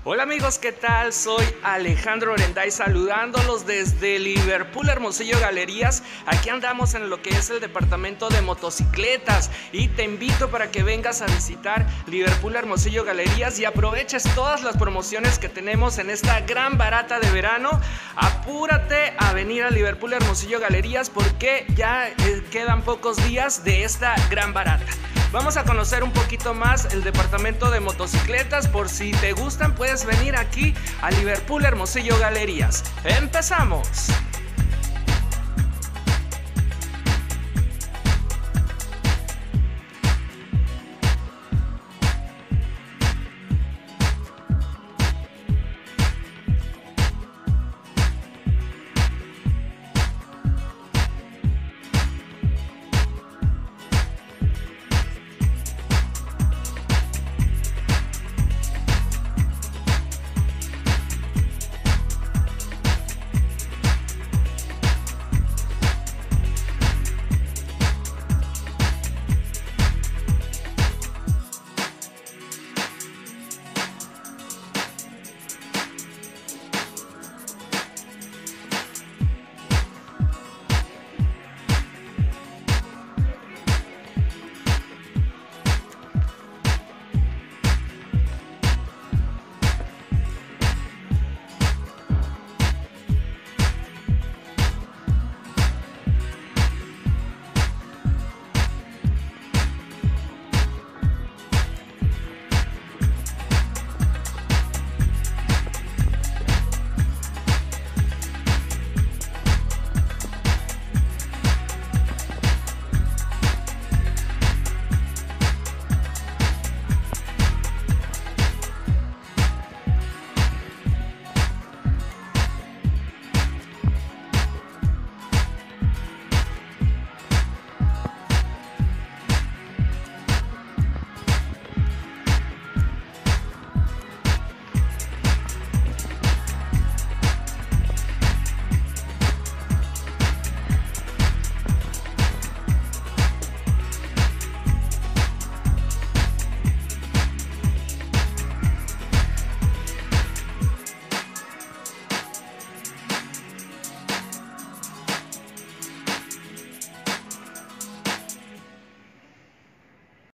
Hola amigos, ¿qué tal? Soy Alejandro Orenday saludándolos desde Liverpool Hermosillo Galerías. Aquí andamos en lo que es el departamento de motocicletas y te invito para que vengas a visitar Liverpool Hermosillo Galerías y aproveches todas las promociones que tenemos en esta gran barata de verano. Apúrate a venir a Liverpool Hermosillo Galerías porque ya quedan pocos días de esta gran barata. Vamos a conocer un poquito más el departamento de motocicletas. Por si te gustan, puedes venir aquí a Liverpool Hermosillo Galerías. ¡Empezamos!